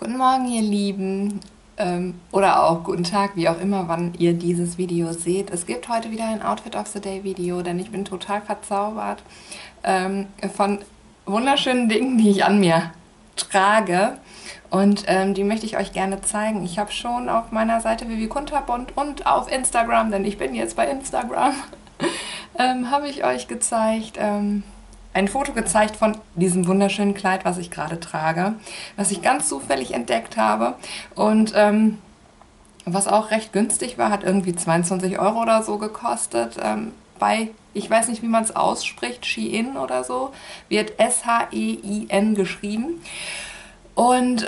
Guten Morgen, ihr Lieben, oder auch guten Tag, wie auch immer, wann ihr dieses Video seht. Es gibt heute wieder ein Outfit of the Day Video, denn ich bin total verzaubert von wunderschönen Dingen, die ich an mir trage. Und die möchte ich euch gerne zeigen. Ich habe schon auf meiner Seite Vivi Kunterbund und auf Instagram, denn ich bin jetzt bei Instagram, habe ich euch gezeigt, ein Foto gezeigt von diesem wunderschönen Kleid, was ich gerade trage, was ich ganz zufällig entdeckt habe und was auch recht günstig war, hat irgendwie 22 Euro oder so gekostet, bei, ich weiß nicht, wie man es ausspricht, Shein oder so, wird S-H-E-I-N geschrieben und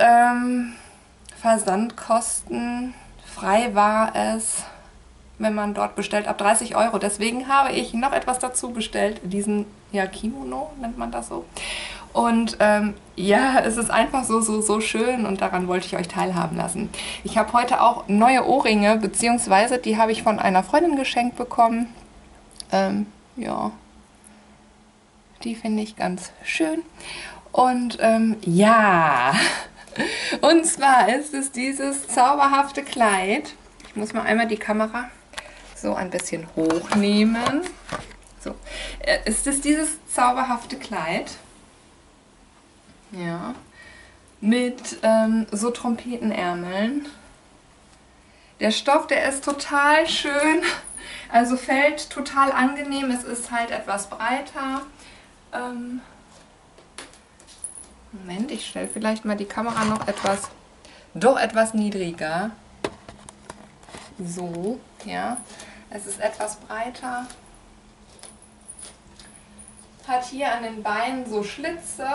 Versandkosten frei war es, wenn man dort bestellt, ab 30 Euro. Deswegen habe ich noch etwas dazu bestellt, diesen, ja, Kimono nennt man das so. Und ja, es ist einfach so schön und daran wollte ich euch teilhaben lassen. Ich habe heute auch neue Ohrringe, beziehungsweise die habe ich von einer Freundin geschenkt bekommen. Ja, die finde ich ganz schön. Und ja, und zwar ist es dieses zauberhafte Kleid. Ich muss mal einmal die Kamera so ein bisschen hochnehmen. So, ist es dieses zauberhafte Kleid? Ja, mit so Trompetenärmeln. Der Stoff, der ist total schön, also fällt total angenehm. Es ist halt etwas breiter. Moment, ich stelle vielleicht mal die Kamera noch etwas niedriger. So, ja. Es ist etwas breiter. Hat hier an den Beinen so Schlitze.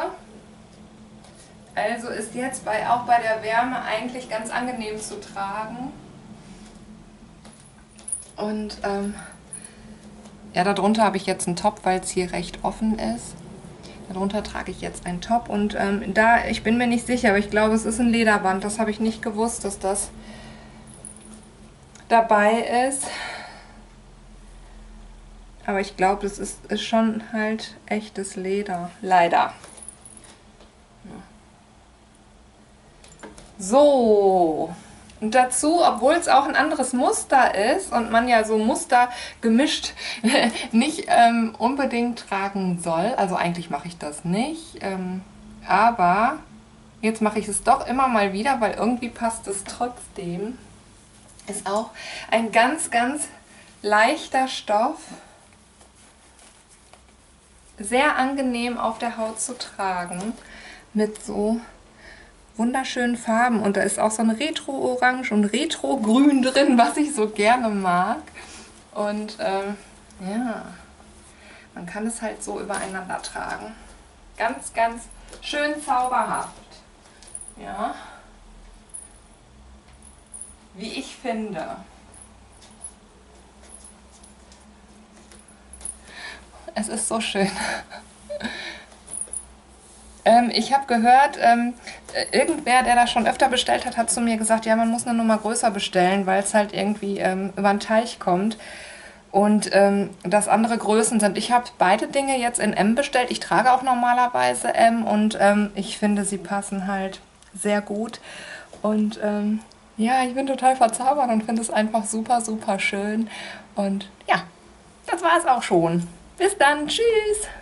Also ist jetzt auch bei der Wärme eigentlich ganz angenehm zu tragen. Und ja, darunter habe ich jetzt einen Top, weil es hier recht offen ist. Darunter trage ich jetzt einen Top und ich bin mir nicht sicher, aber ich glaube, es ist ein Lederband. Das habe ich nicht gewusst, dass das dabei ist. Aber ich glaube, es ist schon halt echtes Leder. Leider. So. Und dazu, obwohl es auch ein anderes Muster ist und man ja so Muster gemischt nicht unbedingt tragen soll, also eigentlich mache ich das nicht, aber jetzt mache ich es doch immer mal wieder, weil irgendwie passt es trotzdem, ist auch ein ganz, ganz leichter Stoff, sehr angenehm auf der Haut zu tragen, mit so wunderschönen Farben. Und da ist auch so ein Retro-Orange und Retro-Grün drin, was ich so gerne mag. Und ja, man kann es halt so übereinander tragen. Ganz, ganz schön zauberhaft. Ja, wie ich finde. Es ist so schön. Ich habe gehört, irgendwer, der das schon öfter bestellt hat, hat zu mir gesagt, ja, man muss eine Nummer größer bestellen, weil es halt irgendwie über den Teich kommt und dass andere Größen sind. Ich habe beide Dinge jetzt in M bestellt. Ich trage auch normalerweise M und ich finde, sie passen halt sehr gut. Und ja, ich bin total verzaubert und finde es einfach super, super schön. Und ja, das war es auch schon. Bis dann, tschüss!